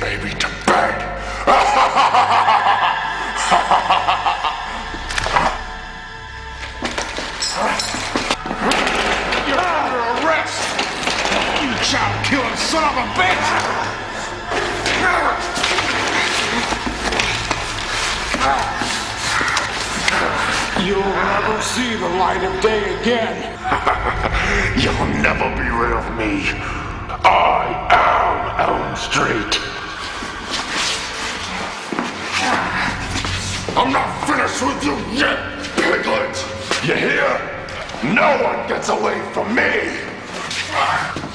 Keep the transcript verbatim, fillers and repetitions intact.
baby to bed. You're under arrest! You child-killing son of a bitch! You'll never see the light of day again. You'll never be rid of me. I am Elm Street. I'm not finished with you yet, piglet. You hear? No one gets away from me.